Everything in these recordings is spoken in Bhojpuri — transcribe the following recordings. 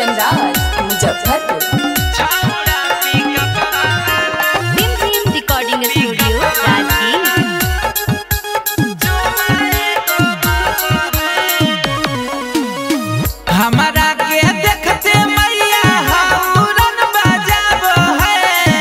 कंचन राज मुजफ्फरपुर। Recording studio Rajgir. हमारा के देखते मैया हौरन बजाबो है,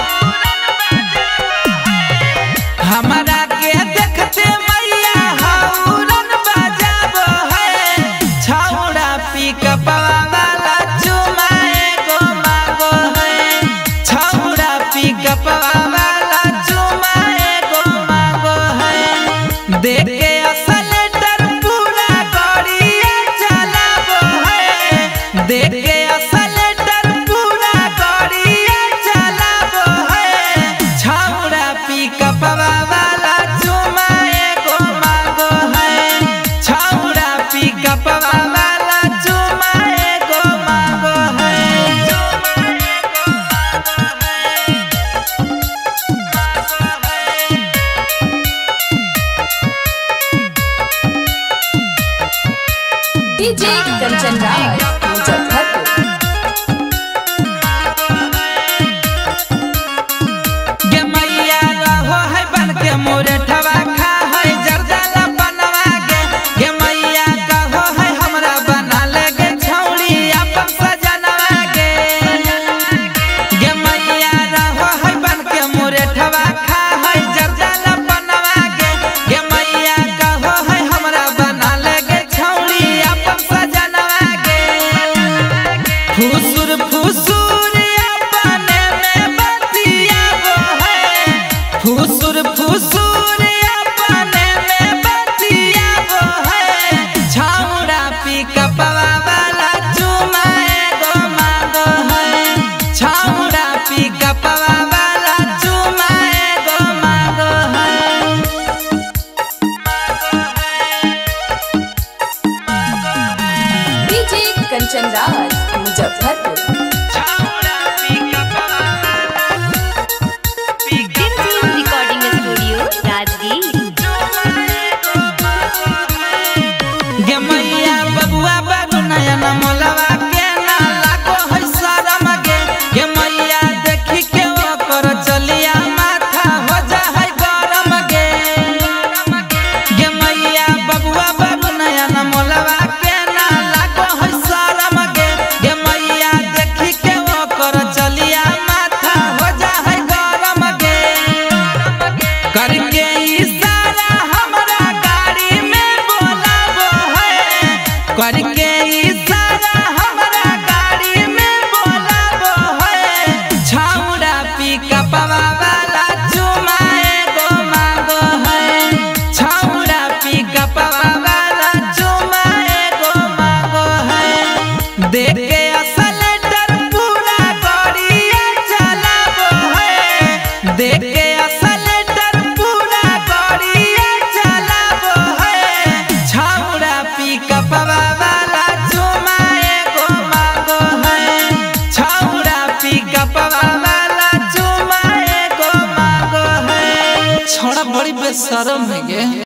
हमारा के देखते मैया हौरन बजाबो है। छौड़ा पिकअप वाला चुमाए गो मांगो है, छौड़ा पिकअप वाला चुमाए गो मांगो है। देख के असलेटर पूरा गड़िया चलाबो है, देख के असलेटर पूरा गड़िया चलाबो है। छौड़ा पिकअप वाला चुमाए गो मांगो है, छौड़ा पिकअप वाला चुमाए गो मांगो है। डीजे कंचन राज मुजफ्फरपुर। गे मैया रहो है बन के मोरे ठवा खा है जर्दाला बनवा गे। गे मैया कहो है हमरा बना ले गे छौड़ी अपन सजनवा गे। गे मैया रहो है बन के मोरे ठवा खा है जर्दाला बनवा गे। गे मैया कहो है हमरा बना ले गे छौड़ी अपन सजनवा गे। फुसुर फुसुर अपने में बतियाबो है, फुसुर फुसुर अपने में बतियाबो है। छौड़ा पिकअप वाला चुमाए गो मांगो है, छौड़ा पिकअप वाला चुमाए गो मांगो है। DJ Kanchan Raj Muzaffarpur. Recording studio Rajgir. गे मैया बबुआ बाबू नयन मोलवा के ना लागो है शरम गे। गे मैया देखी के ओकर चलिया माथा हो जा है गरम गे। गे मैया बबुआ बाबू नयन मोलवा के ना लागो है शरम गे। गे मैया देखी के ओकर चलिया माथा हो जा है गरम गे। करके इशारा हमरा गाड़ी में बोलाबो है, करके इशारा हमरा गाड़ी में बोलाबो है। छौड़ा पिकअप वाला चुमाए गो मांगो है, छौड़ा पिकअप वाला चुमाए गो मांगो है। देख के असलेटर पूरा गड़िया चलाबो है, देख के असलेटर पूरा गड़िया चलाबो है। छौड़ा पिकअप वाला चुमाए गो मांगो है, छौड़ा पिकअप वाला चुमाए गो मांगो है। छौड़ा बड़ी बेशरम है गे।